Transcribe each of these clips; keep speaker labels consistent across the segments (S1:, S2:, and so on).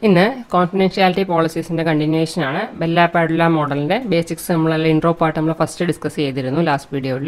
S1: ഇന്ന് കോൺഫിഡൻഷ്യാലിറ്റി പോളിസീസിൻ്റെ കണ്ടിന്യൂവേഷനാണ്. LaPadula മോഡലിൻ്റെ ബേസിക്സ് നമ്മളെല്ലാം ഇൻട്രോ പാർട്ട് നമ്മൾ ഫസ്റ്റ് ഡിസ്കസ് ചെയ്തിരുന്നു ലാസ്റ്റ് വീഡിയോയിൽ.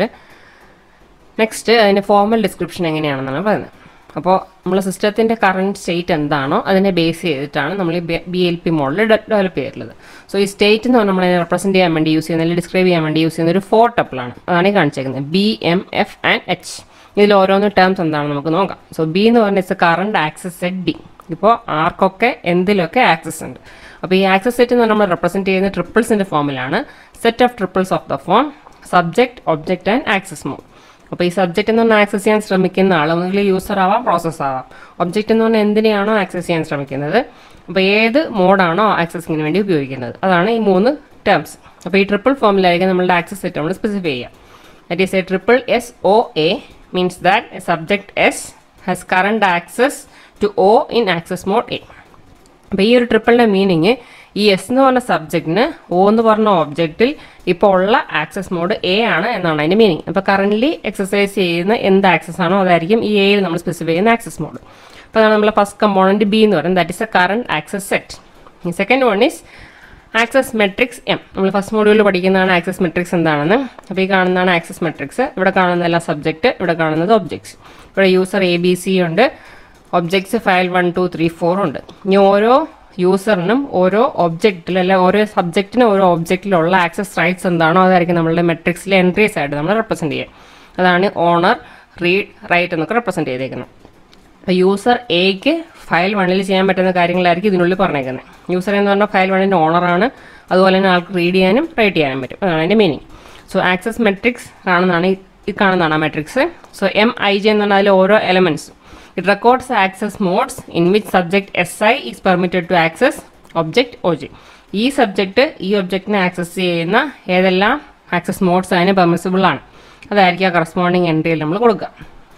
S1: നെക്സ്റ്റ് അതിൻ്റെ ഫോർമൽ ഡിസ്ക്രിപ്ഷൻ എങ്ങനെയാണെന്നാണ് പറയുന്നത്. അപ്പോൾ നമ്മൾ സിസ്റ്റത്തിൻ്റെ കറണ്ട് സ്റ്റേറ്റ് എന്താണോ അതിനെ ബേസ് ചെയ്തിട്ടാണ് നമ്മൾ ഈ BLP മോഡൽ ഡെവലപ്പ് ചെയ്തിട്ടുള്ളത്. സോ ഈ സ്റ്റേറ്റ് എന്ന് പറഞ്ഞാൽ നമ്മളതിനെ റെപ്രസെൻറ്റ് ചെയ്യാൻ വേണ്ടി യൂസ് ചെയ്യുന്ന അല്ലെങ്കിൽ ഡിസ്ക്രൈബ് ചെയ്യാൻ വേണ്ടി യൂസ് ചെയ്യുന്ന ഒരു 4 ടപ്പിളാണ്. അതാണ് ഈ കാണിച്ചേക്കുന്നത് B, M, F and H. ഇതിൽ ഓരോന്ന് ടേംസ് എന്താണെന്ന് നമുക്ക് നോക്കാം. സോ B എന്ന് പറഞ്ഞാൽ it's current access set B. ഇപ്പോൾ ആർക്കൊക്കെ എന്തിലൊക്കെ ആക്സസ് ഉണ്ട്. അപ്പോൾ ഈ ആക്സസ് സെറ്റ് എന്ന് നമ്മൾ റെപ്രസെൻറ്റ് ചെയ്യുന്ന ട്രിപ്പിൾസിൻ്റെ ഫോമിലാണ്. Set of triples of the form subject, object and access mode. അപ്പോൾ ഈ സബ്ജക്റ്റ് എന്ന് പറഞ്ഞാൽ ആക്സസ് ചെയ്യാൻ ശ്രമിക്കുന്ന ആൾ ഒന്നുകിൽ യൂസർ ആവാം, പ്രോസസ് ആവാം. ഒബ്ജക്റ്റ് എന്ന് പറഞ്ഞാൽ എന്തിനെയാണോ ആക്സസ് ചെയ്യാൻ ശ്രമിക്കുന്നത്, അപ്പോൾ ഏത് മോഡാണോ ആക്സസിങ്ങിന് വേണ്ടി ഉപയോഗിക്കുന്നത്, അതാണ് ഈ 3 ടേംസ്. അപ്പോൾ ഈ ട്രിപ്പിൾ ഫോമിലായിരിക്കും നമ്മളുടെ ആക്സസ് സെറ്റ് നമ്മൾ സ്പെസിഫൈ ചെയ്യുക. That is a triple SOA means that a subject S has current access to O in access mode A. അപ്പോൾ ഈ ഒരു ട്രിപ്പിളിൻ്റെ മീനിങ് ഈ എസ് എന്ന് പറഞ്ഞ സബ്ജക്റ്റിന് O എന്ന് പറഞ്ഞ ഒബ്ജക്റ്റിൽ ഇപ്പോൾ ഉള്ള ആക്സസ് മോഡ് A ആണ് എന്നാണ് അതിൻ്റെ മീനിങ്. അപ്പോൾ കറൻ്റ്ലി എക്സസൈസ് ചെയ്യുന്ന എന്ത് ആക്സസ് ആണോ അതായിരിക്കും ഈ Aയിൽ നമ്മൾ സ്പെസിഫൈ ചെയ്യുന്ന ആക്സസ് മോഡ്. അപ്പോൾ അതാണ് നമ്മളെ ഫസ്റ്റ് കമ്പോണൻറ്റ് B എന്ന് പറയുന്നത്. That is a current access set. ഈ second one is access matrix M. നമ്മൾ ഫസ്റ്റ് മോഡ്യൂളിൽ പഠിക്കുന്നതാണ് ആക്സസ് മെട്രിക്സ് എന്താണെന്ന്. അപ്പോൾ ഈ കാണുന്നതാണ് ആക്സസ് മെട്രിക്സ്. ഇവിടെ കാണുന്നതെല്ലാം സബ്ജക്റ്റ്, ഇവിടെ കാണുന്നത് ഒബ്ജക്ട്സ്. ഇവിടെ യൂസർ ABC ഉണ്ട്, ഒബ്ജക്ട്സ് ഫയൽ 1, 2, 3, 4 ഉണ്ട്. ഇനി ഓരോ യൂസറിനും ഓരോ ഒബ്ജക്റ്റിൽ അല്ല ഓരോ സബ്ജക്റ്റിനും ഓരോ ഒബ്ജക്റ്റിലുള്ള ആക്സസ് റൈറ്റ്സ് എന്താണോ അതായിരിക്കും നമ്മളുടെ മെട്രിക്സിലെ എൻട്രീസ് ആയിട്ട് നമ്മൾ റെപ്രസെൻറ്റ് ചെയ്യുക. അതാണ് ഓണർ, റീഡ്, റൈറ്റ് എന്നൊക്കെ റെപ്രസെൻറ്റ് ചെയ്തേക്കുന്നത്. അപ്പോൾ യൂസർ എക്ക് ഫയൽ 1ൽ ചെയ്യാൻ പറ്റുന്ന കാര്യങ്ങളായിരിക്കും ഇതിനുള്ളിൽ പറഞ്ഞേക്കുന്നത്. യൂസർ എന്ന് പറഞ്ഞാൽ ഫയൽ 1ൻ്റെ ഓണറാണ്. അതുപോലെ തന്നെ ആൾക്ക് റീഡ് ചെയ്യാനും റൈറ്റ് ചെയ്യാനും പറ്റും. അതാണ് അതിൻ്റെ മീനിങ്. സോ ആക്സസ് മെട്രിക്സ് കാണുന്നതാണ് ഈ കാണുന്നതാണ് ആ മെട്രിക്സ്. സോ MIJ എന്ന് പറഞ്ഞാൽ അതിൽ ഓരോ എലമെൻറ്റ്സും it records access modes in which subject SI is permitted to access object OJ. ഈ സബ്ജക്റ്റ് ഈ ഒബ്ജക്റ്റിനെ ആക്സസ് ചെയ്യുന്ന ഏതെല്ലാം ആക്സസ് മോഡ്സ് അതിന് പെർമിസിബിൾ ആണ് അതായിരിക്കും ആ കറസ്പോണ്ടിങ് എൻട്രിയിൽ നമ്മൾ കൊടുക്കുക.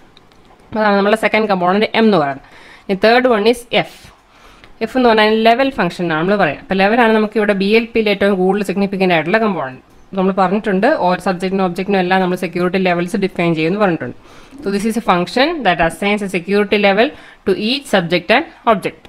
S1: അതാണ് നമ്മുടെ സെക്കൻഡ് കമ്പോണൻറ്റ് M എന്ന് പറയുന്നത്. ഈ തേർഡ് വൺ ഈസ് F എന്ന് പറഞ്ഞാൽ ലെവൽ ഫംഗ്ഷൻ ആണ് നമ്മൾ പറയുക. അപ്പോൾ ലെവലാണ് നമുക്ക് ഇവിടെ BLPയിൽ ഏറ്റവും കൂടുതൽ സിഗ്നിഫിക്കൻ്റ് ആയിട്ടുള്ള കമ്പോണൻറ്റ്. നമ്മൾ പറഞ്ഞിട്ടുണ്ട് ഓരോ സബ്ജക്റ്റിനും ഒബ്ജക്റ്റിനും എല്ലാം നമ്മൾ സെക്യൂരിറ്റി ലെവൽസ് ഡിഫൈൻ ചെയ്യുമെന്ന് പറഞ്ഞിട്ടുണ്ട്. So this is a function that assigns a security level to each subject and object.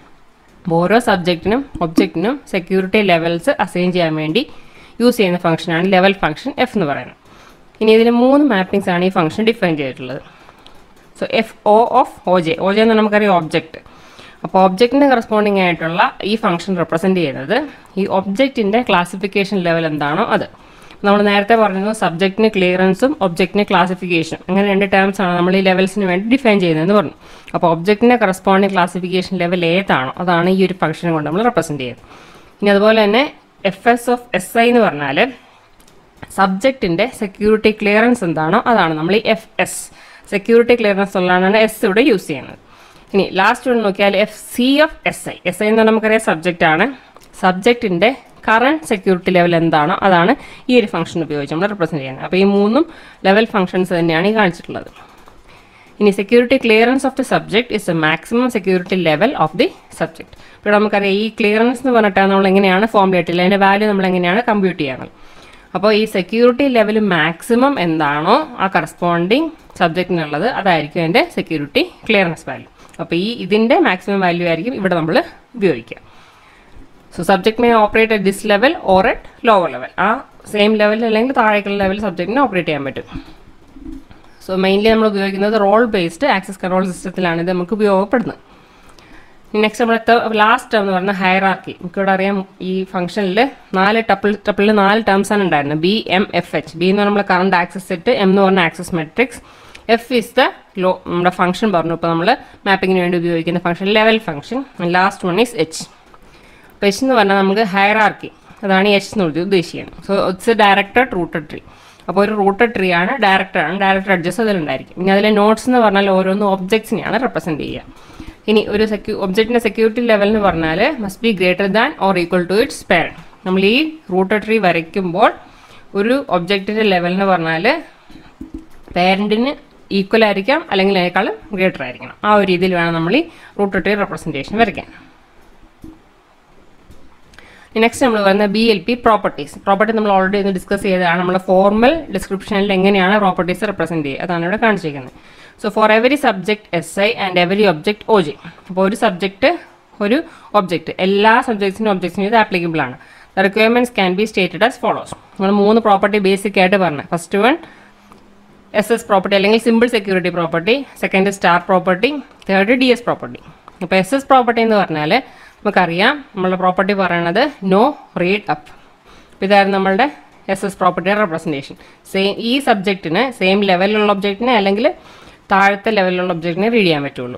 S1: ഓരോ സബ്ജക്റ്റിനും ഒബ്ജക്റ്റിനും സെക്യൂരിറ്റി ലെവൽസ് അസൈൻ ചെയ്യാൻ വേണ്ടി യൂസ് ചെയ്യുന്ന ഫംഗ്ഷനാണ് ലെവൽ ഫംഗ്ഷൻ F എന്ന് പറയുന്നത്. ഇനി ഇതിൽ 3 മാപ്പിംഗ്സ് ആണ് ഈ ഫംഗ്ഷൻ ഡിഫൈൻ ചെയ്തിട്ടുള്ളത്. സോ FO ഓഫ് OJ എന്ന് നമുക്കറിയാം ഒബ്ജക്റ്റ്. അപ്പോൾ ഒബ്ജക്റ്റിന് കറസ്പോണ്ടിങ് ആയിട്ടുള്ള ഈ ഫംഗ്ഷൻ റെപ്രസെൻറ്റ് ചെയ്യുന്നത് ഈ ഒബ്ജക്റ്റിൻ്റെ ക്ലാസിഫിക്കേഷൻ ലെവൽ എന്താണോ അത്. നമ്മൾ നേരത്തെ പറഞ്ഞത് സബ്ജക്റ്റിന് ക്ലിയറൻസും ഒബ്ജക്റ്റിന് ക്ലാസിഫിക്കേഷൻ, അങ്ങനെ 2 ടേംസ് ആണ് നമ്മൾ ഈ ലെവൽസിന് വേണ്ടി ഡിഫൈൻ ചെയ്യുന്നതെന്ന് പറഞ്ഞു. അപ്പോൾ ഒബ്ജക്റ്റിൻ്റെ കറസ്പോണ്ടിങ് ക്ലാസിഫിക്കേഷൻ ലെവൽ ഏതാണോ അതാണ് ഈ ഒരു ഫംഗ്ഷനെ കൊണ്ട് നമ്മൾ റെപ്രസെൻറ്റ് ചെയ്യുന്നത്. ഇനി അതുപോലെ തന്നെ FS ഓഫ് SI എന്ന് പറഞ്ഞാൽ സബ്ജക്റ്റിൻ്റെ സെക്യൂരിറ്റി ക്ലിയറൻസ് എന്താണോ അതാണ് നമ്മൾ ഈ FS സെക്യൂരിറ്റി ക്ലിയറൻസ് ഉള്ളതാണ് S ഇവിടെ യൂസ് ചെയ്യുന്നത്. ഇനി ലാസ്റ്റ് ഒന്ന് നോക്കിയാൽ FC ഓഫ് SI എന്ന് പറഞ്ഞാൽ നമുക്കറിയാം സബ്ജക്റ്റ് ആണ്. സബ്ജക്റ്റിൻ്റെ കറണ്ട് സെക്യൂരിറ്റി ലെവൽ എന്താണോ അതാണ് ഈ ഒരു ഫംഗ്ഷൻ ഉപയോഗിച്ച് നമ്മൾ റെപ്രസെൻറ്റ് ചെയ്യുന്നത്. അപ്പോൾ ഈ 3 ലെവൽ ഫംഗ്ഷൻസ് തന്നെയാണ് ഈ കാണിച്ചിട്ടുള്ളത്. ഇനി security clearance of the subject is a maximum security level of the subject. ഇപ്പോൾ നമുക്കറിയാം ഈ ക്ലിയറൻസ് എന്ന് പറഞ്ഞിട്ടാണ് നമ്മൾ എങ്ങനെയാണ് ഫോർമുലേറ്റ് ചെയ്യുന്നത്, അതിൻ്റെ വാല്യൂ നമ്മൾ എങ്ങനെയാണ് കമ്പ്യൂട്ട് ചെയ്യുന്നത്. അപ്പോൾ ഈ സെക്യൂരിറ്റി ലെവൽ മാക്സിമം എന്താണോ ആ കറസ്പോണ്ടിങ് സബ്ജക്റ്റിനുള്ളത് അതായിരിക്കും അതിൻ്റെ സെക്യൂരിറ്റി ക്ലിയറൻസ് വാല്യൂ. അപ്പോൾ ഇതിൻ്റെ മാക്സിമം വാല്യൂ ആയിരിക്കും ഇവിടെ നമ്മൾ ഉപയോഗിക്കുക. So subject may operate at this level or at lower level. ആ സെയിം ലെവൽ അല്ലെങ്കിൽ താഴേക്കുള്ള ലെവൽ സബ്ജക്റ്റിന് ഓപ്പറേറ്റ് ചെയ്യാൻ പറ്റും. സോ മെയിൻലി നമ്മൾ ഉപയോഗിക്കുന്നത് റോൾ ബേസ്ഡ് ആക്സസ് കൺട്രോൾ സിസ്റ്റത്തിലാണ് ഇത് നമുക്ക് ഉപയോഗപ്പെടുന്നത്. നെക്സ്റ്റ് നമ്മുടെ ലാസ്റ്റ് എന്ന് പറഞ്ഞാൽ ഹയറാർക്കി. നമുക്കിവിടെ അറിയാം ഈ ഫംഗ്ഷനിൽ 4 ടപ്പിളിൽ 4 ടേംസ് ആണ് ഉണ്ടായിരുന്നത്. B, M, F, H. B എന്ന് പറഞ്ഞാൽ നമ്മൾ കറണ്ട് ആക്സസ് സെറ്റ്, M എന്ന് പറഞ്ഞാൽ access matrix, F is the നമ്മുടെ ഫംഗ്ഷൻ പറഞ്ഞു. ഇപ്പോൾ നമ്മൾ മാപ്പിങ്ങിന് വേണ്ടി ഉപയോഗിക്കുന്ന function level function. Last one is H. അപ്പോൾ H എന്ന് പറഞ്ഞാൽ നമുക്ക് ഹയറാർക്കി, അതാണ് H എന്ന് ഉദ്ദേശിക്കുന്നത്. So it's a directed rooted tree. അപ്പോൾ ഒരു റൂട്ടഡ് ട്രീ ആണ്, ഡയറക്റ്റഡ് അഡ്ജസ്റ്റ് അതിലുണ്ടായിരിക്കും. ഇനി അതിലെ നോട്ട്സ് എന്ന് പറഞ്ഞാൽ ഓരോന്നും ഒബ്ജക്ട്സിനെയാണ് റെപ്രസെൻറ്റ് ചെയ്യുക. ഇനി ഒരു ഒബ്ജക്റ്റിൻ്റെ സെക്യൂരിറ്റി ലെവൽ എന്ന് പറഞ്ഞാൽ must be greater than or equal to its parent. നമ്മൾ ഈ റൂട്ടഡ് ട്രീ വരയ്ക്കുമ്പോൾ ഒരു ഒബ്ജക്റ്റിൻ്റെ ലെവൽ എന്ന് പറഞ്ഞാൽ പാരന്റിന് ഈക്വൽ ആയിരിക്കാം അല്ലെങ്കിൽ അതിനേക്കാളും ഗ്രേറ്റർ ആയിരിക്കണം. ആ ഒരു രീതിയിൽ വേണം നമ്മൾ ഈ റൂട്ടഡ് ട്രീ റെപ്രസെൻറ്റേഷൻ വരയ്ക്കാൻ. നെക്സ്റ്റ് നമ്മൾ പറയുന്നത് BLP പ്രോപ്പർട്ടീസ്. പ്രോപ്പർട്ടി നമ്മൾ ഓൾറെഡി ഒന്ന് ഡിസ്കസ് ചെയ്തതാണ്. നമ്മൾ ഫോർമൽ ഡിസ്ക്രിപ്ഷനിൽ എങ്ങനെയാണ് പ്രോപ്പർട്ടീസ് റെപ്രസെൻറ്റ് ചെയ്യുക അതാണ് ഇവിടെ കാണിച്ചിരിക്കുന്നത്. So for every subject SI and every object OJ. അപ്പോൾ ഒരു സബ്ജക്റ്റ് ഒരു ഒബ്ജക്റ്റ് എല്ലാ സബ്ജക്ട്സിനും ഒബ്ജക്ട്സിനും ഇത് ആപ്ലിക്കബിൾ ആണ്. The requirements can be stated as follows. നമ്മൾ 3 പ്രോപ്പർട്ടി ബേസിക് ആയിട്ട് പറഞ്ഞു. ഫസ്റ്റ് വൺ SS പ്രോപ്പർട്ടി അല്ലെങ്കിൽ simple security property, second star property, third DS property. അപ്പോൾ SS പ്രോപ്പർട്ടി എന്ന് പറഞ്ഞാൽ നമുക്കറിയാം നമ്മളുടെ പ്രോപ്പർട്ടി പറയണത് നോ റീഡ് അപ്പ്. അപ്പോൾ ഇതായിരുന്നു നമ്മളുടെ SS പ്രോപ്പർട്ടിയുടെ റെപ്രസെൻറ്റേഷൻ. ഈ സബ്ജക്റ്റിന് സെയിം ലെവലിലുള്ള ഒബ്ജക്റ്റിനെ അല്ലെങ്കിൽ താഴത്തെ ലെവലിലുള്ള ഒബ്ജക്റ്റിനെ റീഡ് ചെയ്യാൻ പറ്റുള്ളൂ.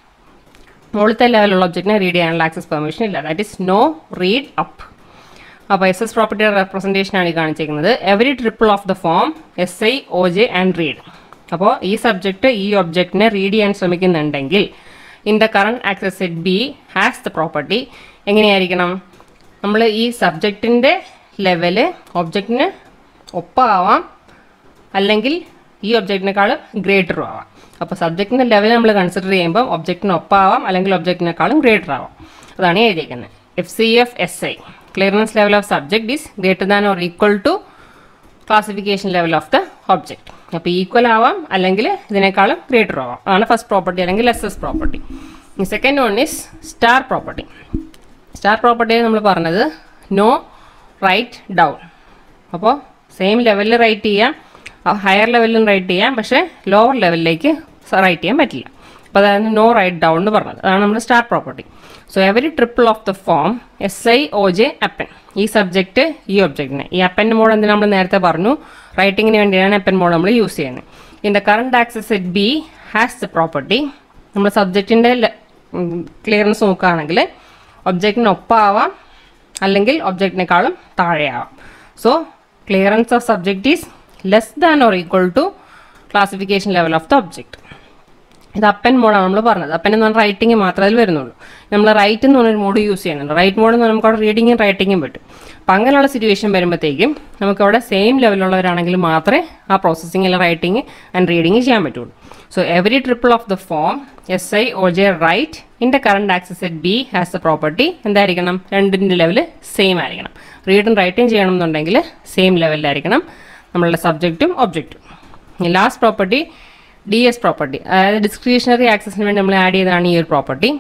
S1: മുകളിലത്തെ ലെവലിലുള്ള ഒബ്ജക്റ്റിനെ റീഡ് ചെയ്യാനുള്ള ആക്സസ് പെർമിഷൻ ഇല്ല. That is no read up. അപ്പോൾ SS പ്രോപ്പർട്ടിയുടെ റെപ്രസെൻറ്റേഷനാണ് ഈ കാണിച്ചിരിക്കുന്നത്. Every triple of the form SI OJ and read. അപ്പോൾ ഈ സബ്ജക്റ്റ് ഈ ഒബ്ജക്റ്റിനെ റീഡ് ചെയ്യാൻ ശ്രമിക്കുന്നുണ്ടെങ്കിൽ in the current access set B has the property. എങ്ങനെയായിരിക്കണം? നമ്മൾ ഈ സബ്ജക്റ്റിൻ്റെ ലെവല് ഒബ്ജക്റ്റിന് ഒപ്പമാവാം അല്ലെങ്കിൽ ഈ ഒബ്ജക്റ്റിനേക്കാൾ ഗ്രേറ്ററും ആവാം. അപ്പോൾ സബ്ജക്റ്റിൻ്റെ ലെവൽ നമ്മൾ കൺസിഡർ ചെയ്യുമ്പോൾ ഒബ്ജക്റ്റിന് ഒപ്പമാവാം അല്ലെങ്കിൽ ഒബ്ജക്റ്റിനേക്കാളും ഗ്രേറ്റർ ആവാം. അതാണ് എഴുതിയിരിക്കുന്നത്. FCF SI clearance level of subject is greater than or equal to classification level of the object. അപ്പോൾ ഈക്വൽ ആവാം അല്ലെങ്കിൽ ഇതിനേക്കാളും ഗ്രേറ്റർ ആവാം. അതാണ് ഫസ്റ്റ് പ്രോപ്പർട്ടി അല്ലെങ്കിൽ SS property. Second one is star property. Star പ്രോപ്പർട്ടിയിൽ നമ്മൾ പറഞ്ഞത് നോ റൈറ്റ് ഡൗൺ. അപ്പോൾ സെയിം ലെവലിൽ റൈറ്റ് ചെയ്യാം, ഹയർ ലെവലിലും റൈറ്റ് ചെയ്യാം, പക്ഷേ ലോവർ ലെവലിലേക്ക് റൈറ്റ് ചെയ്യാൻ പറ്റില്ല. അപ്പോൾ അതാണ് നോ റൈറ്റ് ഡൗൺ എന്ന് പറഞ്ഞത്. അതാണ് നമ്മുടെ star property. So every triple of the form SI OJ അപ്പൻ. ഈ സബ്ജക്റ്റ് ഈ ഒബ്ജക്റ്റിനെ ഈ അപ്പൻ്റെ മോഡ് എന്തിനാ നമ്മൾ നേരത്തെ പറഞ്ഞു, റൈറ്റിങ്ങിന് വേണ്ടിയാണ് അപ്പൻ മോഡ് നമ്മൾ യൂസ് ചെയ്യുന്നത്. In the current access set B has the property. നമ്മൾ സബ്ജക്റ്റിൻ്റെ ക്ലിയറൻസ് നോക്കുകയാണെങ്കിൽ ഒബ്ജക്റ്റിന് ഒപ്പമാവാം അല്ലെങ്കിൽ ഒബ്ജക്റ്റിനേക്കാളും താഴെയാവാം. So clearance of subject is less than or equal to classification level of the object. ഇത് അപ്പൻ മോഡാണ് നമ്മൾ പറഞ്ഞത്. അപ്പൻ എന്ന് പറഞ്ഞാൽ റൈറ്റിംഗ് മാത്രമേ അതിൽ വരുന്നുള്ളൂ. നമ്മൾ റൈറ്റ് എന്ന് പറഞ്ഞൊരു മോഡ് യൂസ് ചെയ്യുന്നുണ്ട്. റൈറ്റ് മോഡ് എന്ന് പറഞ്ഞാൽ നമുക്ക് അവിടെ റീഡിങ്ങും റൈറ്റിങ്ങും പറ്റും. അപ്പം അങ്ങനെയുള്ള സിറ്റുവേഷൻ വരുമ്പോഴത്തേക്കും നമുക്കവിടെ സെയിം ലെവലുള്ളവരാണെങ്കിൽ മാത്രമേ ആ പ്രോസസ്സിങ് അല്ലെങ്കിൽ റൈറ്റിംഗ് ആൻഡ് റീഡിങ് ചെയ്യാൻ പറ്റുള്ളൂ. So every triple of the form SI OJ write in the current access set B has the property. എന്തായിരിക്കണം? രണ്ടിൻ്റെ ലെവൽ സെയിം ആയിരിക്കണം. റീഡും റൈറ്റും ചെയ്യണം എന്നുണ്ടെങ്കിൽ സെയിം ലെവലിലായിരിക്കണം നമ്മളുടെ സബ്ജക്റ്റും ഒബ്ജക്റ്റും. ലാസ്റ്റ് പ്രോപ്പർട്ടി DS പ്രോപ്പർട്ടി, അതായത് ഡിസ്ക്രിഷണറി ആക്സസിന് വേണ്ടി നമ്മൾ ആഡ് ചെയ്തതാണ് ഈ ഒരു property.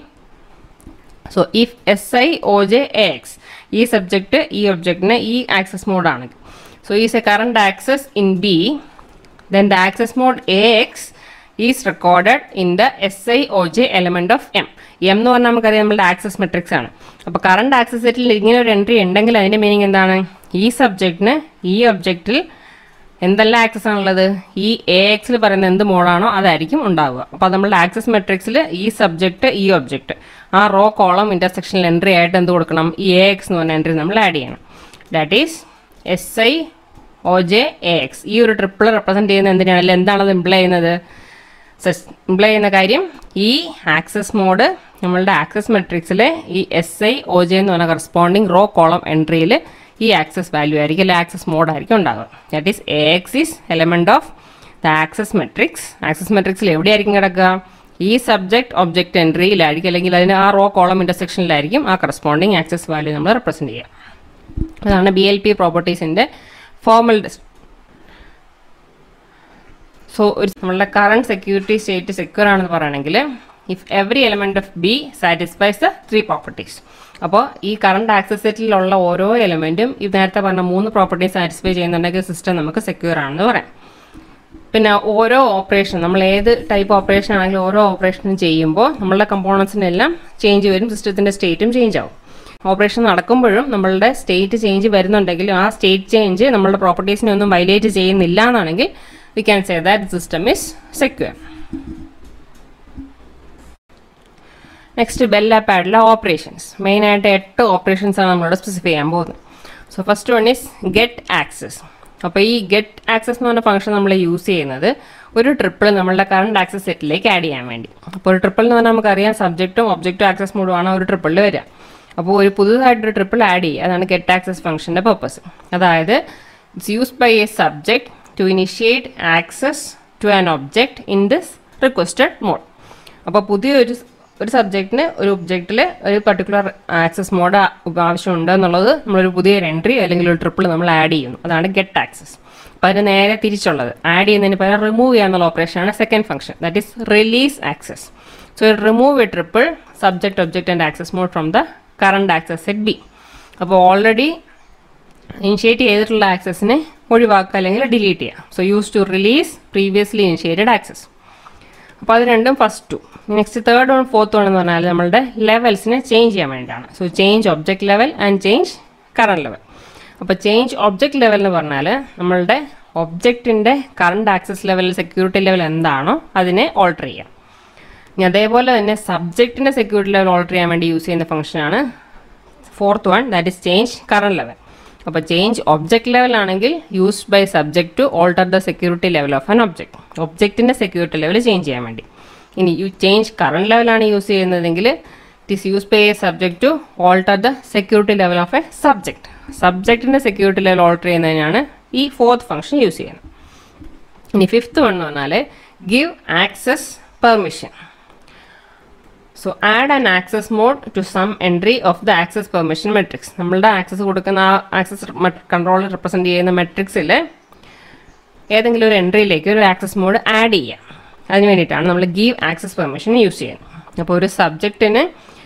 S1: So if SI OJ AX ഈ സബ്ജക്റ്റ് ഈ ഒബ്ജക്റ്റിന് ഈ ആക്സസ് മോഡാണ്. So is a current access in B, then the access mode AX is recorded in the SI OJ element of M. M എന്ന് പറഞ്ഞാൽ നമുക്കറിയാം നമ്മളുടെ ആക്സസ് മെട്രിക്സ് ആണ്. അപ്പോൾ കറണ്ട് ആക്സസ് സെറ്റിൽ ഇങ്ങനെ ഒരു എൻട്രി ഉണ്ടെങ്കിൽ അതിൻ്റെ മീനിങ് എന്താണ്? ഈ സബ്ജക്റ്റിന് ഈ ഒബ്ജക്റ്റിൽ എന്തെല്ലാം ആക്സസ് ആണുള്ളത്? ഈ AXൽ പറയുന്ന എന്ത് മോഡാണോ അതായിരിക്കും ഉണ്ടാവുക. അപ്പോൾ നമ്മളുടെ ആക്സസ് മെട്രിക്സിൽ ഈ സബ്ജക്റ്റ് ഈ ഒബ്ജക്റ്റ് ആ റോ കോളം ഇൻ്റർസെക്ഷനിൽ എൻട്രി ആയിട്ട് എന്ത് കൊടുക്കണം? ഈ AX എന്ന് പറഞ്ഞ എൻട്രി നമ്മൾ ആഡ് ചെയ്യണം. That is SI OJ AX. ഈ ഒരു ട്രിപ്പിൾ റെപ്രസെൻറ്റ് ചെയ്യുന്ന എന്തിനാണ്? അല്ലെങ്കിൽ എന്താണത് ഇംപ്ലൈ ചെയ്യുന്നത്? ഇംപ്ലൈ ചെയ്യുന്ന കാര്യം ഈ ആക്സസ് മോഡ് നമ്മളുടെ ആക്സസ് മെട്രിക്സിലെ ഈ SI OJ എന്ന് പറഞ്ഞ കറസ്പോണ്ടിങ് റോ കോളം എൻട്രിയിൽ ഈ ആക്സസ് വാല്യൂ ആയിരിക്കും അല്ലെങ്കിൽ ആക്സസ് മോഡ് ആയിരിക്കും ഉണ്ടാകുക. That is AX is element of the access matrix. Access മെട്രിക്സിൽ എവിടെയായിരിക്കും കിടക്കുക? ഈ സബ്ജക്റ്റ് ഒബ്ജക്റ്റ് എൻട്രിയിലായിരിക്കും അല്ലെങ്കിൽ അതിന് ആ റോ കോളം ഇൻ്റർസെക്ഷനിലായിരിക്കും ആ കറസ്പോണ്ടിങ് ആക്സസ് വാല്യൂ നമ്മൾ റെപ്രസെൻറ്റ് ചെയ്യുക. അതാണ് BLP പ്രോപ്പർട്ടീസിൻ്റെ ഫോർമൽ. സോ നമ്മളുടെ കറണ്ട് സെക്യൂരിറ്റി സ്റ്റേറ്റ് സെക്യൂർ ആണെന്ന് പറയുകയാണെങ്കിൽ if every element of B satisfies the 3 properties. അപ്പോൾ ഈ കറണ്ട് ആക്സസ് സെറ്റിലുള്ള ഓരോ എലമെന്റും ഇത് നേരത്തെ പറഞ്ഞ 3 പ്രോപ്പർട്ടീസ് സാറ്റിസ്ഫൈ ചെയ്യുന്നുണ്ടെങ്കിൽ സിസ്റ്റം നമുക്ക് സെക്യൂർ ആണെന്ന് പറയാം. പിന്നെ ഓരോ ഓപ്പറേഷൻ നമ്മൾ ഏത് ടൈപ്പ് ഓപ്പറേഷൻ ആണെങ്കിലും ഓരോ ഓപ്പറേഷനും ചെയ്യുമ്പോൾ നമ്മളുടെ കമ്പോണൻസിനെല്ലാം ചേഞ്ച് വരും, സിസ്റ്റത്തിൻ്റെ സ്റ്റേറ്റും ചേഞ്ച് ആവും. ഓപ്പറേഷൻ നടക്കുമ്പോഴും നമ്മളുടെ സ്റ്റേറ്റ് ചേഞ്ച് വരുന്നുണ്ടെങ്കിലും ആ സ്റ്റേറ്റ് ചേഞ്ച് നമ്മളുടെ പ്രോപ്പർട്ടീസിനെ ഒന്നും വയലേറ്റ് ചെയ്യുന്നില്ല എന്നാണെങ്കിൽ we can say that the system is secure. Next, Bell LaPadula operations. Main ആയിട്ട് 8 ഓപ്പറേഷൻസ് ആണ് നമ്മളോട് സ്പെസിഫൈ ചെയ്യാൻ പോകുന്നത്. So first one is get access. അപ്പോൾ ഈ ഗെറ്റ് ആക്സസ് എന്ന് പറഞ്ഞ ഫംഗ്ഷൻ നമ്മൾ യൂസ് ചെയ്യുന്നത് ഒരു ട്രിപ്പിൾ നമ്മളുടെ കറണ്ട് ആക്സസ് സെറ്റിലേക്ക് ആഡ് ചെയ്യാൻ വേണ്ടി. അപ്പോൾ ഒരു ട്രിപ്പിൾ എന്ന് പറഞ്ഞാൽ നമുക്കറിയാം സബ്ജക്റ്റും ഒബ്ജക്റ്റും ആക്സസ് മോഡുമാണ് ഒരു ട്രിപ്പിളിൽ വരിക. അപ്പോൾ ഒരു പുതുതായിട്ടൊരു ട്രിപ്പിൾ ആഡ് ചെയ്യുക, അതാണ് ഗെറ്റ് ആക്സസ് ഫംഗ്ഷൻ്റെ പർപ്പസ്. അതായത് it's used by a subject to initiate access to an object in this requested mode. അപ്പോൾ പുതിയൊരു സബ്ജക്റ്റിന് ഒരു ഒബ്ജക്റ്റിൽ ഒരു പർട്ടിക്കുലർ ആക്സസ് മോഡ് ആവശ്യമുണ്ട് എന്നുള്ളത് നമ്മളൊരു പുതിയൊരു എൻട്രി അല്ലെങ്കിൽ ഒരു ട്രിപ്പിൾ നമ്മൾ ആഡ് ചെയ്യുന്നു, അതാണ് ഗെറ്റ് ആക്സസ്. അപ്പോൾ അതിന് നേരെ തിരിച്ചുള്ളത് ആഡ് ചെയ്യുന്നതിന് പകരം റിമൂവ് ചെയ്യാന്നുള്ള ഓപ്പറേഷനാണ് second function, that is release access. So it remove a triple subject, object and access mode from the current access set B. അപ്പോൾ ഓൾറെഡി ഇനിഷ്യേറ്റ് ചെയ്തിട്ടുള്ള ആക്സസിനെ ഒഴിവാക്കുക അല്ലെങ്കിൽ ഡിലീറ്റ് ചെയ്യുക. So use to release previously initiated access. അപ്പോൾ അത് രണ്ടും first two. Next third one fourth one എന്ന് പറഞ്ഞാൽ നമ്മളുടെ ലെവൽസിനെ ചേഞ്ച് ചെയ്യാൻ വേണ്ടിയിട്ടാണ്. So change object level and change current level. അപ്പോൾ ചേഞ്ച് ഒബ്ജക്റ്റ് ലെവൽ എന്ന് പറഞ്ഞാൽ നമ്മളുടെ ഒബ്ജക്റ്റിൻ്റെ current access level security level എന്താണോ അതിനെ ഓൾട്ടർ ചെയ്യാം. ഇനി അതേപോലെ തന്നെ സബ്ജക്റ്റിൻ്റെ സെക്യൂരിറ്റി ലെവൽ ഓൾട്ടർ ചെയ്യാൻ വേണ്ടി യൂസ് ചെയ്യുന്ന ഫംഗ്ഷനാണ് fourth one, that is change current level. അപ്പോൾ ചേഞ്ച് ഒബ്ജക്റ്റ് ലെവൽ ആണെങ്കിൽ used by subject to alter the security level of an object. ഒബ്ജക്റ്റിൻ്റെ സെക്യൂരിറ്റി ലെവൽ ചേഞ്ച് ചെയ്യാൻ വേണ്ടി. ഇനി ചേഞ്ച് കറണ്ട് ലെവലാണ് യൂസ് ചെയ്യുന്നതെങ്കിൽ it is use by a subject to alter the security level of a subject. സബ്ജക്റ്റിൻ്റെ security level alter ചെയ്യുന്നതിനാണ് ഈ ഫോർത്ത് ഫംഗ്ഷൻ യൂസ് ചെയ്യുന്നത്. ഇനി ഫിഫ്ത്ത് വൺ എന്ന് പറഞ്ഞാൽ give access permission. So add an access mode to some entry of the access permission matrix. നമ്മളുടെ access കൊടുക്കുന്ന ആ ആക്സസ് കൺട്രോൾ റെപ്രസെൻറ്റ് ചെയ്യുന്ന മെട്രിക്സിൽ ഏതെങ്കിലും ഒരു എൻട്രിയിലേക്ക് ഒരു ആക്സസ് മോഡ് ആഡ് ചെയ്യാം. അതിന് വേണ്ടിയിട്ടാണ് നമ്മൾ ഗീവ് ആക്സസ് പെർമിഷൻ യൂസ് ചെയ്യുന്നത്. അപ്പോൾ ഒരു സബ്ജക്റ്റിന്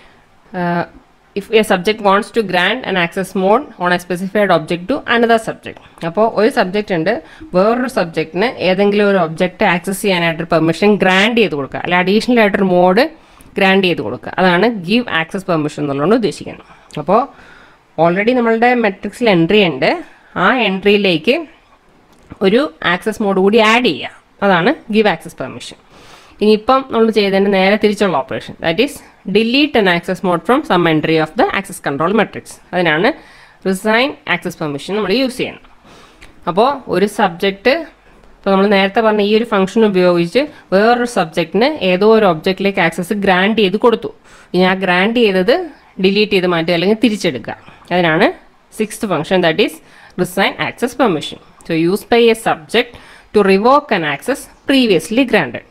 S1: if a subject wants to grant an access mode on a specified object to another subject. അപ്പോൾ ഒരു സബ്ജക്റ്റ് ഉണ്ട്, വേറൊരു സബ്ജക്റ്റിന് ഏതെങ്കിലും ഒരു ഒബ്ജക്റ്റ് ആക്സസ് ചെയ്യാനായിട്ട് പെർമിഷൻ ഗ്രാൻഡ് ചെയ്ത് കൊടുക്കുക, അല്ലെങ്കിൽ അഡീഷണൽ ആയിട്ടൊരു മോഡ് ഗ്രാൻഡ് ചെയ്ത് കൊടുക്കുക. അതാണ് ഗീവ് ആക്സസ് പെർമിഷൻ എന്നുള്ളതുകൊണ്ട് ഉദ്ദേശിക്കുന്നത്. അപ്പോൾ ഓൾറെഡി നമ്മളുടെ മെട്രിക്സിൽ എൻട്രി ഉണ്ട്, ആ എൻട്രിയിലേക്ക് ഒരു ആക്സസ് മോഡ് കൂടി ആഡ് ചെയ്യുക. അതാണ് ഗീവ് ആക്സസ് പെർമിഷൻ. ഇനിയിപ്പം നമ്മൾ ചെയ്തതിൻ്റെ നേരെ തിരിച്ചുള്ള operation, that is delete an access mode from some entry of the access control matrix. അതിനാണ് റിസൈൻ ആക്സസ് പെർമിഷൻ നമ്മൾ യൂസ് ചെയ്യുന്നത്. അപ്പോൾ ഒരു സബ്ജക്റ്റ് ഇപ്പോൾ നമ്മൾ നേരത്തെ പറഞ്ഞ ഈ ഒരു ഫംഗ്ഷൻ ഉപയോഗിച്ച് വേറൊരു സബ്ജക്റ്റിന് ഏതോ ഒരു ഒബ്ജക്റ്റിലേക്ക് ആക്സസ് ഗ്രാൻഡ് ചെയ്ത് കൊടുത്തു. ഇനി ആ ഗ്രാൻഡ് ചെയ്തത് ഡിലീറ്റ് ചെയ്ത് മാറ്റുക അല്ലെങ്കിൽ തിരിച്ചെടുക്കുക. അതിനാണ് sixth function, that is rescind access permission. So use by a subject to revoke an access previously granted.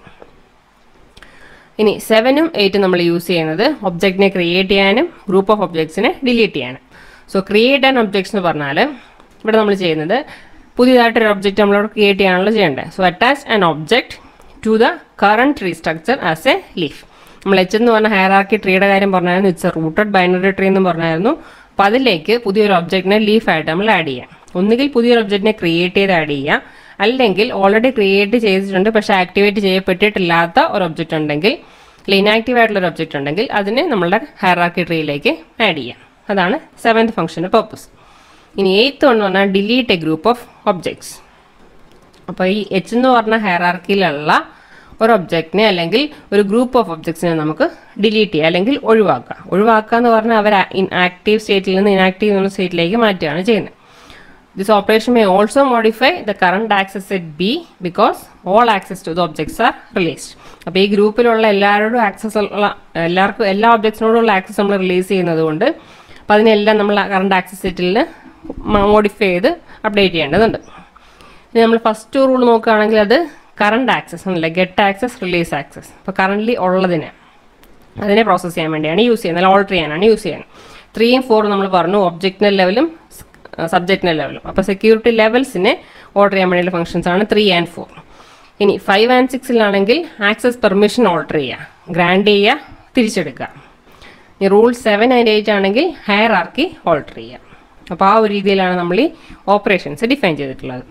S1: ഇനി 7ഉം 8ഉം നമ്മൾ യൂസ് ചെയ്യുന്നത് ഒബ്ജക്റ്റിനെ ക്രിയേറ്റ് ചെയ്യാനും ഗ്രൂപ്പ് ഓഫ് ഒബ്ജക്ട്സിനെ ഡിലീറ്റ് ചെയ്യാനും. സോ ക്രിയേറ്റ് ആൻ ഒബ്ജക്ട്സ് എന്ന് പറഞ്ഞാൽ ഇവിടെ നമ്മൾ ചെയ്യുന്നത് പുതിയതായിട്ടൊരു ഒബ്ജക്റ്റ് നമ്മളോട് ക്രിയേറ്റ് ചെയ്യാനുള്ള ചെയ്യേണ്ടത്. So attach an object to the current tree structure as a leaf. നമ്മൾ എച്ച് എന്ന് പറഞ്ഞ ഹയറാർക്കി ട്രീയുടെ കാര്യം പറഞ്ഞായിരുന്നു, it's a rooted binary tree എന്ന് പറഞ്ഞായിരുന്നു. അപ്പോൾ അതിലേക്ക് പുതിയൊരു ഒബ്ജക്റ്റിനെ ലീഫായിട്ട് നമ്മൾ ആഡ് ചെയ്യാം. ഒന്നുകിൽ പുതിയൊരു ഒബ്ജക്റ്റിനെ ക്രിയേറ്റ് ചെയ്ത് ആഡ് ചെയ്യാം, അല്ലെങ്കിൽ ഓൾറെഡി ക്രിയേറ്റ് ചെയ്തിട്ടുണ്ട് പക്ഷേ ആക്ടിവേറ്റ് ചെയ്യപ്പെട്ടിട്ടില്ലാത്ത ഒരു ഒബ്ജക്റ്റ് ഉണ്ടെങ്കിൽ, അല്ലെങ്കിൽ ഇനാക്റ്റീവ് ആയിട്ടുള്ള ഒരു ഒബ്ജക്റ്റ് ഉണ്ടെങ്കിൽ അതിനെ നമ്മളുടെ ഹയറാർക്കി ട്രീയിലേക്ക് ആഡ് ചെയ്യാം. അതാണ് 7th ഫംഗ്ഷൻ്റെ പർപ്പസ്. ഇനി 8th എന്ന് പറഞ്ഞാൽ delete a group of objects. അപ്പോൾ ഈ എച്ച് എന്ന് പറഞ്ഞ ഹയറാർക്കിയിലുള്ള ഒരു ഒബ്ജക്റ്റിനെ അല്ലെങ്കിൽ ഒരു ഗ്രൂപ്പ് ഓഫ് ഒബ്ജക്ട്സിനെ നമുക്ക് ഡിലീറ്റ് ചെയ്യുക അല്ലെങ്കിൽ ഒഴിവാക്കുക. ഒഴിവാക്കുക എന്ന് പറഞ്ഞാൽ അവർ ആക്റ്റീവ് സ്റ്റേറ്റിൽ നിന്ന് ഇനാക്റ്റീവ് എന്ന സ്റ്റേറ്റിലേക്ക് മാറ്റുകയാണ് ചെയ്യുന്നത്. This operation may also modify the current access set B because all access to the objects are released. അപ്പോൾ ഈ ഗ്രൂപ്പിലുള്ള എല്ലാവരോടും ആക്സസ് ഉള്ള എല്ലാ ഒബ്ജക്ട്സിനോടുള്ള ആക്സസ് നമ്മൾ റിലീസ് ചെയ്യുന്നത് കൊണ്ട് അപ്പോൾ അതിനെല്ലാം നമ്മൾ കറണ്ട് ആക്സസ് സെറ്റിൽ മോഡിഫൈ ചെയ്ത് അപ്ഡേറ്റ് ചെയ്യേണ്ടതുണ്ട്. ഇനി നമ്മൾ ഫസ്റ്റ് റൂൾ നോക്കുകയാണെങ്കിൽ അത് കറണ്ട് ആക്സസ് ആണല്ലേ, ഗെറ്റ് ആക്സസ് റിലീസ് ആക്സസ്. അപ്പോൾ കറണ്ട്ലി ഉള്ളതിനെ അതിനെ പ്രോസസ്സ് ചെയ്യാൻ വേണ്ടിയാണ് യൂസ് ചെയ്യുന്നത്, അല്ലെങ്കിൽ ഓൾട്ടർ ചെയ്യാനാണ് യൂസ് ചെയ്യുന്നത്. 3 ഉം 4 നമ്മൾ പറഞ്ഞു ഒബ്ജക്റ്റിൻ്റെ ലെവലും സബ്ജക്റ്റിൻ്റെ ലെവലും. അപ്പോൾ സെക്യൂരിറ്റി ലെവൽസിനെ ഓൾട്ടർ ചെയ്യാൻ വേണ്ടിയുള്ള ഫംഗ്ഷൻസ് ആണ് 3 and 4. ഇനി 5 and 6 ആക്സസ് പെർമിഷൻ ഓൾട്ടർ ചെയ്യുക, ഗ്രാൻഡ് ചെയ്യുക, തിരിച്ചെടുക്കുക. ഇനി റൂൾ 7 and 8 ആണെങ്കിൽ ഹയറാർക്കി ഓൾട്ടർ ചെയ്യുക. അപ്പോൾ ആ ഒരു രീതിയിലാണ് നമ്മൾ ഈ ഓപ്പറേഷൻസ് ഡിഫൈൻ ചെയ്തിട്ടുള്ളത്.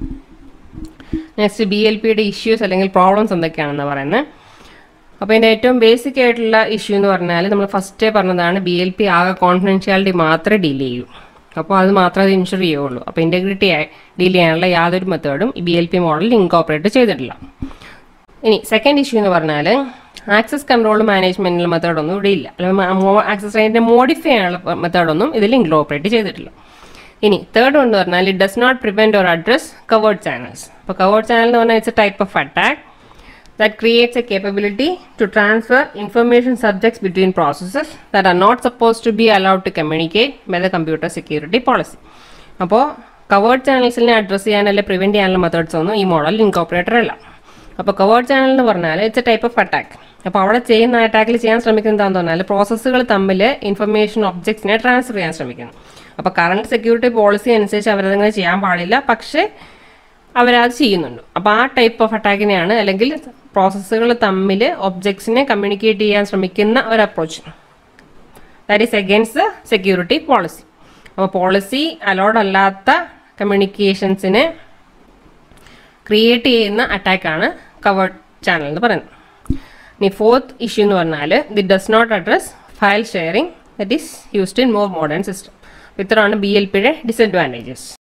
S1: നെക്സ്റ്റ് BLPയുടെ ഇഷ്യൂസ് അല്ലെങ്കിൽ പ്രോബ്ലംസ് എന്തൊക്കെയാണെന്ന് പറയുന്നത്. അപ്പോൾ ഇതിൻ്റെ ഏറ്റവും ബേസിക് ആയിട്ടുള്ള ഇഷ്യൂ എന്ന് പറഞ്ഞാൽ നമ്മൾ ഫസ്റ്റേ പറഞ്ഞതാണ് BLP ആകെ കോൺഫിഡൻഷ്യാലിറ്റി മാത്രമേ ഡീൽ ചെയ്യൂ. അപ്പോൾ അത് മാത്രമേ അത് ഇൻഷുർ ചെയ്യുള്ളൂ. അപ്പോൾ ഇൻറ്റഗ്രിറ്റി ഡീൽ ചെയ്യാനുള്ള യാതൊരു മെത്തേഡും ഈ BLP മോഡലിൽ ഇൻകോപ്പറേറ്റ് ചെയ്തിട്ടില്ല. ഇനി സെക്കൻഡ് ഇഷ്യൂ എന്ന് പറഞ്ഞാൽ ആക്സസ് കൺട്രോൾ മാനേജ്മെൻറ്റിനുള്ള മെത്തേഡൊന്നും ഇവിടെ ഇല്ല, അല്ലെങ്കിൽ ആക്സസ് റേഞ്ചിനെ മോഡിഫൈ ചെയ്യാനുള്ള മെത്തേഡൊന്നും ഇതിൽ ഇൻകോപ്പറേറ്റ് ചെയ്തിട്ടില്ല. ഇനി തേർഡ് എന്ന് പറഞ്ഞാൽ it does not prevent or address covert channels. അപ്പോൾ കവേർഡ് ചാനൽ എന്ന് പറഞ്ഞാൽ it's a type of attack that creates a capability to transfer information subjects between processes that are not supposed to be allowed to communicate by the computer security policy. അപ്പോൾ covert ചാനൽസിനെ address ചെയ്യാനല്ല prevent ചെയ്യാനുള്ള methods ഒന്നും ഈ മോഡലിൽ ഇൻകോപ്പറേറ്റർ അല്ല. അപ്പോൾ covert channel എന്ന് പറഞ്ഞാൽ it's a type of attack. അപ്പോൾ അവിടെ ചെയ്യുന്ന അറ്റാക്കിൽ ചെയ്യാൻ ശ്രമിക്കുന്നത് എന്താണെന്ന് പറഞ്ഞാൽ പ്രോസസ്സുകൾ തമ്മിൽ ഇൻഫർമേഷൻ ഒബ്ജക്ട്സിനെ ട്രാൻസ്ഫർ ചെയ്യാൻ ശ്രമിക്കുന്നു. അപ്പോൾ കറണ്ട് സെക്യൂരിറ്റി പോളിസി അനുസരിച്ച് അവരതങ്ങനെ ചെയ്യാൻ പാടില്ല. പക്ഷേ അവരത് ചെയ്യുന്നുണ്ട്. അപ്പോൾ ആ ടൈപ്പ് ഓഫ് അറ്റാക്കിനെയാണ്, അല്ലെങ്കിൽ പ്രോസസ്സുകൾ തമ്മിൽ ഒബ്ജക്ട്സിനെ കമ്മ്യൂണിക്കേറ്റ് ചെയ്യാൻ ശ്രമിക്കുന്ന ഒരു approach. That is against the security policy. അപ്പോൾ പോളിസി അലോഡ് അല്ലാത്ത കമ്മ്യൂണിക്കേഷൻസിനെ ക്രിയേറ്റ് ചെയ്യുന്ന അറ്റാക്കാണ് കവേർഡ് ചാനൽ എന്ന് പറയുന്നത്. ഇനി ഫോർത്ത് ഇഷ്യൂ എന്ന് പറഞ്ഞാൽ it does not address file sharing that is used in more modern system. ഇത്രയാണ് BLPയുടെ ഡിസഡ്വാൻറ്റേജസ്.